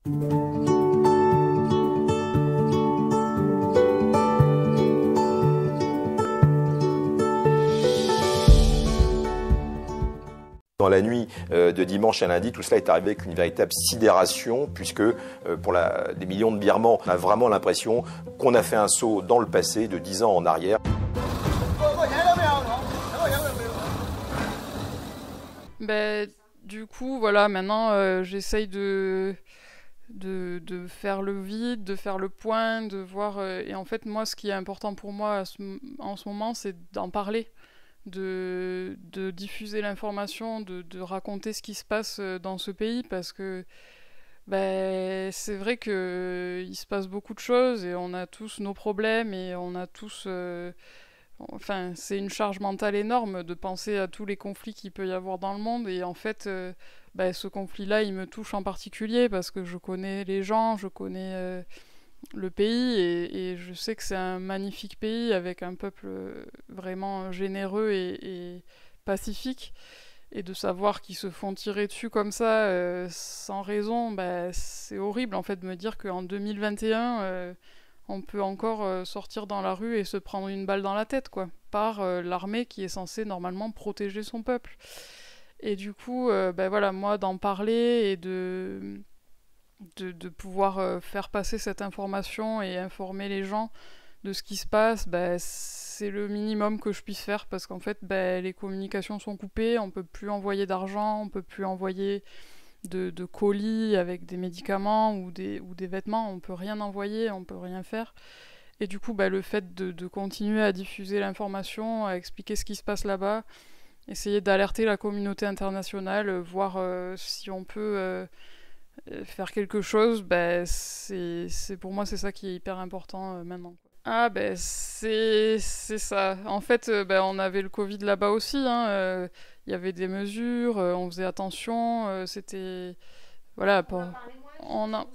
Dans la nuit de dimanche à lundi, tout cela est arrivé avec une véritable sidération, puisque pour des millions de Birmans, on a vraiment l'impression qu'on a fait un saut dans le passé de 10 ans en arrière. Du coup, voilà, maintenant j'essaye de faire le vide, de faire le point, de voir. Et en fait, moi, ce qui est important pour moi en ce moment, c'est d'en parler, de diffuser l'information, de raconter ce qui se passe dans ce pays, parce que c'est vrai que il se passe beaucoup de choses et on a tous nos problèmes et on a tous. Enfin, c'est une charge mentale énorme de penser à tous les conflits qu'il peut y avoir dans le monde. Et en fait, ce conflit-là, il me touche en particulier parce que je connais les gens, je connais le pays et je sais que c'est un magnifique pays avec un peuple vraiment généreux et pacifique. Et de savoir qu'ils se font tirer dessus comme ça, sans raison, c'est horrible en fait de me dire qu'en 2021... on peut encore sortir dans la rue et se prendre une balle dans la tête, quoi, par l'armée qui est censée normalement protéger son peuple. Et du coup, voilà, moi, d'en parler et de pouvoir faire passer cette information et informer les gens de ce qui se passe, c'est le minimum que je puisse faire, parce qu'en fait, les communications sont coupées, on peut plus envoyer d'argent, on peut plus envoyer de colis avec des médicaments ou des vêtements, on peut rien envoyer, on peut rien faire. Et du coup, le fait de continuer à diffuser l'information, à expliquer ce qui se passe là-bas, essayer d'alerter la communauté internationale, voir si on peut faire quelque chose, c'est pour moi c'est ça qui est hyper important maintenant. Ah c'est ça. En fait, on avait le Covid là-bas aussi, hein. Il y avait des mesures, on faisait attention, c'était voilà. On en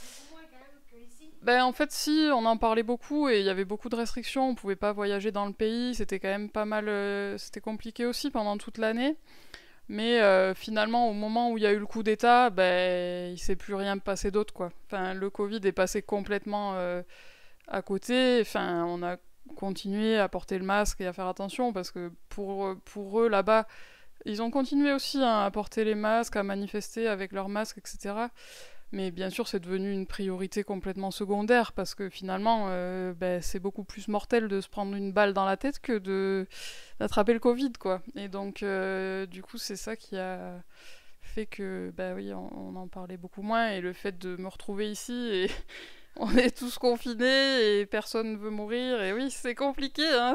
en fait, si, on en parlait beaucoup et il y avait beaucoup de restrictions. On pouvait pas voyager dans le pays. C'était quand même pas mal. C'était compliqué aussi pendant toute l'année. Mais finalement, au moment où il y a eu le coup d'État, il s'est plus rien passé d'autre, quoi. Enfin, le Covid est passé complètement à côté. Enfin, on a continué à porter le masque et à faire attention parce que pour eux là-bas, ils ont continué aussi, hein, à porter les masques, à manifester avec leurs masques, etc. Mais bien sûr, c'est devenu une priorité complètement secondaire parce que finalement, c'est beaucoup plus mortel de se prendre une balle dans la tête que d'attraper le Covid, quoi. Et donc, du coup, c'est ça qui a fait que, oui, on en parlait beaucoup moins. Et le fait de me retrouver ici et on est tous confinés et personne ne veut mourir. Et oui, c'est compliqué, hein.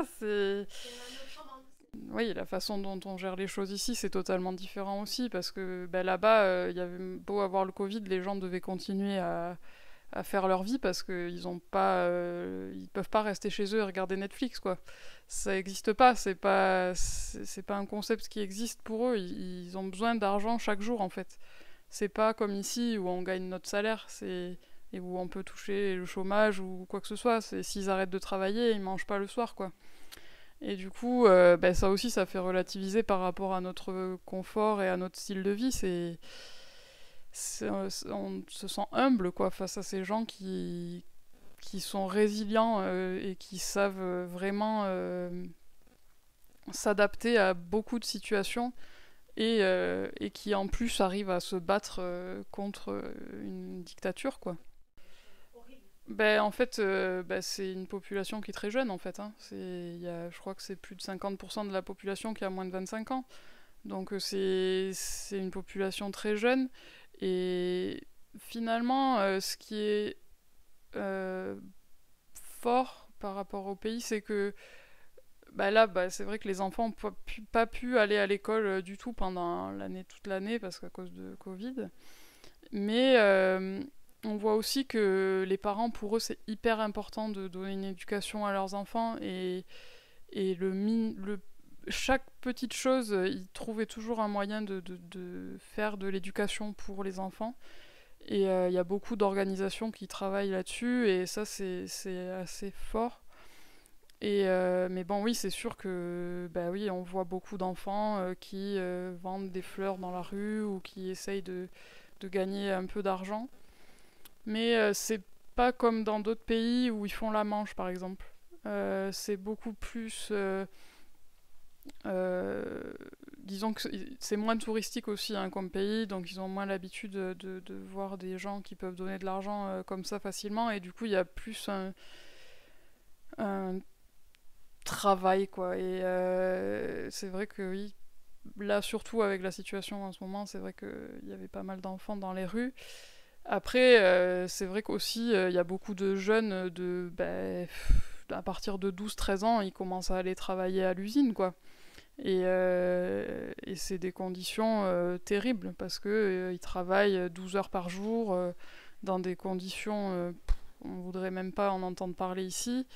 Oui, la façon dont on gère les choses ici, c'est totalement différent aussi, parce que là-bas, il y avait beau avoir le Covid, les gens devaient continuer à faire leur vie parce qu'ils ont pas, ils peuvent pas rester chez eux et regarder Netflix, quoi. Ça n'existe pas, c'est pas un concept qui existe pour eux. Ils ont besoin d'argent chaque jour, en fait. C'est pas comme ici où on gagne notre salaire, et où on peut toucher le chômage ou quoi que ce soit. S'ils arrêtent de travailler, ils mangent pas le soir, quoi. Et du coup, ça aussi, ça fait relativiser par rapport à notre confort et à notre style de vie. On se sent humble, quoi, face à ces gens qui sont résilients et qui savent vraiment s'adapter à beaucoup de situations et qui en plus arrivent à se battre contre une dictature, quoi. En fait, c'est une population qui est très jeune, en fait, hein. Je crois que c'est plus de 50% de la population qui a moins de 25 ans. Donc c'est une population très jeune. Et finalement, ce qui est fort par rapport au pays, c'est que c'est vrai que les enfants n'ont pas pu aller à l'école du tout pendant toute l'année, parce qu'à cause de Covid. Mais on voit aussi que les parents, pour eux, c'est hyper important de donner une éducation à leurs enfants et chaque petite chose, ils trouvaient toujours un moyen de faire de l'éducation pour les enfants. Et il y a beaucoup d'organisations qui travaillent là-dessus et ça, c'est assez fort. Mais bon, oui, c'est sûr que oui, on voit beaucoup d'enfants qui vendent des fleurs dans la rue ou qui essayent de gagner un peu d'argent. Mais c'est pas comme dans d'autres pays où ils font la manche, par exemple. C'est beaucoup plus... euh, disons que c'est moins touristique aussi hein, comme pays, donc ils ont moins l'habitude de voir des gens qui peuvent donner de l'argent comme ça facilement, et du coup il y a plus un travail, quoi. Et c'est vrai que oui, là surtout avec la situation en ce moment, c'est vrai qu'il y avait pas mal d'enfants dans les rues. Après, c'est vrai qu'aussi, il y a beaucoup de jeunes à partir de 12-13 ans, ils commencent à aller travailler à l'usine, quoi. Et c'est des conditions terribles parce que ils travaillent 12 heures par jour dans des conditions, on voudrait même pas en entendre parler ici.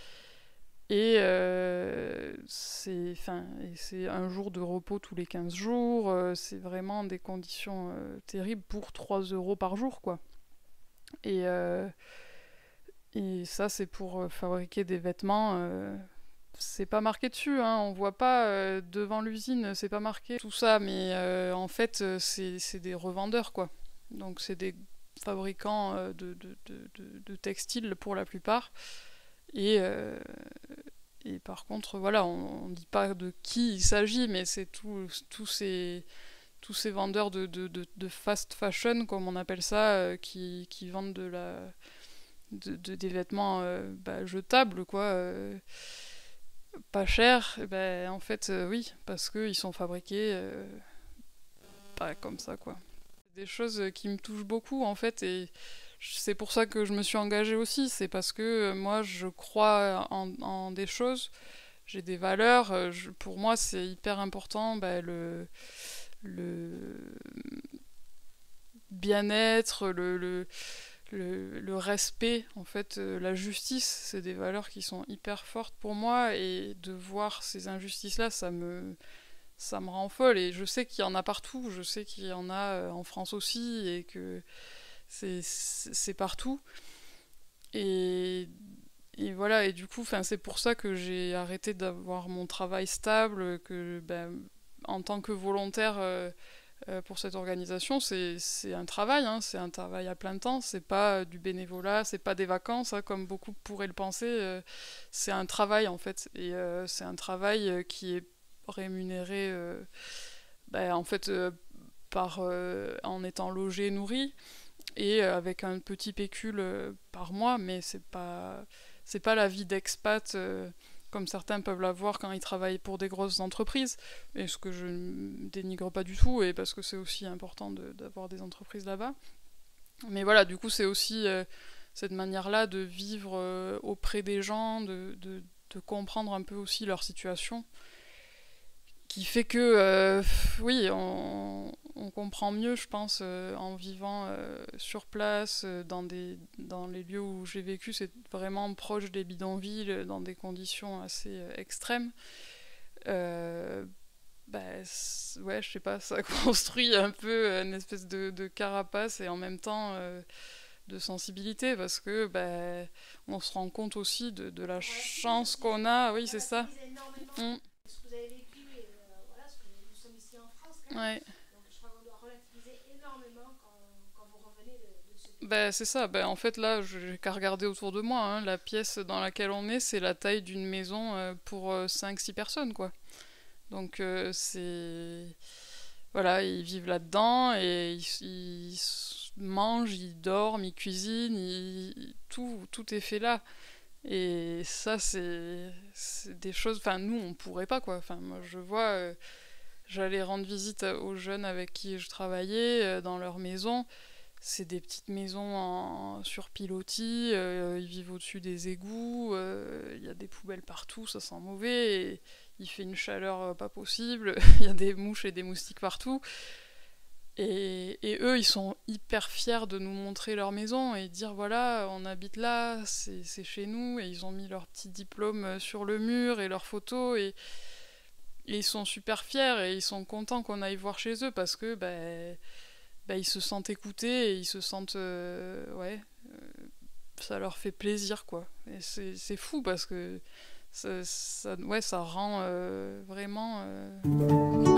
Et c'est un jour de repos tous les 15 jours. C'est vraiment des conditions terribles pour 3 euros par jour, quoi. Et, euh, et ça, c'est pour fabriquer des vêtements. C'est pas marqué dessus, hein, on voit pas devant l'usine, c'est pas marqué tout ça, mais en fait, c'est des revendeurs, quoi. Donc, c'est des fabricants de textiles pour la plupart. Et, euh, et par contre, voilà, on dit pas de qui il s'agit, mais c'est tous ces vendeurs de fast fashion, comme on appelle ça, qui vendent des vêtements jetables, quoi, pas cher. Et ben, en fait, oui, parce qu'ils sont fabriqués pas comme ça, quoi. Des choses qui me touchent beaucoup, en fait, et c'est pour ça que je me suis engagée aussi. C'est parce que moi, je crois en des choses, j'ai des valeurs. Pour moi, c'est hyper important le bien-être, le respect, en fait, la justice, c'est des valeurs qui sont hyper fortes pour moi, et de voir ces injustices-là, ça me rend folle, et je sais qu'il y en a partout, je sais qu'il y en a en France aussi, et que c'est partout, et, et voilà, et du coup, c'est pour ça que j'ai arrêté d'avoir mon travail stable, que en tant que volontaire pour cette organisation, c'est un travail, hein, c'est un travail à plein temps, c'est pas du bénévolat, c'est pas des vacances, hein, comme beaucoup pourraient le penser, c'est un travail en fait, et c'est un travail qui est rémunéré en fait en étant logé, nourri, et avec un petit pécule par mois, mais c'est pas la vie d'expat comme certains peuvent l'avoir quand ils travaillent pour des grosses entreprises, et ce que je ne dénigre pas du tout, et parce que c'est aussi important d'avoir des entreprises là-bas. Mais voilà, du coup, c'est aussi cette manière-là de vivre auprès des gens, de comprendre un peu aussi leur situation, qui fait que, oui, on comprend mieux, je pense, en vivant sur place, dans les lieux où j'ai vécu, c'est vraiment proche des bidonvilles, dans des conditions assez extrêmes. Euh, ouais, je sais pas, ça construit un peu une espèce de carapace, et en même temps de sensibilité, parce que on se rend compte aussi de la chance qu'on a, oui, c'est ça. Mm. Ce que vous avez vécu et voilà, parce que nous sommes ici en France quand même. Ouais. Donc je crois qu'on doit relativiser énormément quand vous revenez de ce pays. C'est ça. En fait, là, j'ai qu'à regarder autour de moi, hein. La pièce dans laquelle on est, c'est la taille d'une maison pour 5-6 personnes, quoi. Donc, voilà, ils vivent là-dedans, et ils mangent, ils dorment, ils cuisinent, tout est fait là. Et ça, c'est des choses... Enfin, nous, on pourrait pas, quoi. Enfin, moi, je vois... j'allais rendre visite aux jeunes avec qui je travaillais dans leur maison. C'est des petites maisons sur pilotis, ils vivent au-dessus des égouts, il y a des poubelles partout, ça sent mauvais, et il fait une chaleur pas possible, il y a des mouches et des moustiques partout. Et eux, ils sont hyper fiers de nous montrer leur maison et dire voilà, on habite là, c'est chez nous, et ils ont mis leur petit diplôme sur le mur et leurs photos, et ils sont super fiers, et ils sont contents qu'on aille voir chez eux, parce que ils se sentent écoutés, et ils se sentent ouais, ça leur fait plaisir, quoi. Et c'est fou, parce que ouais, ça rend vraiment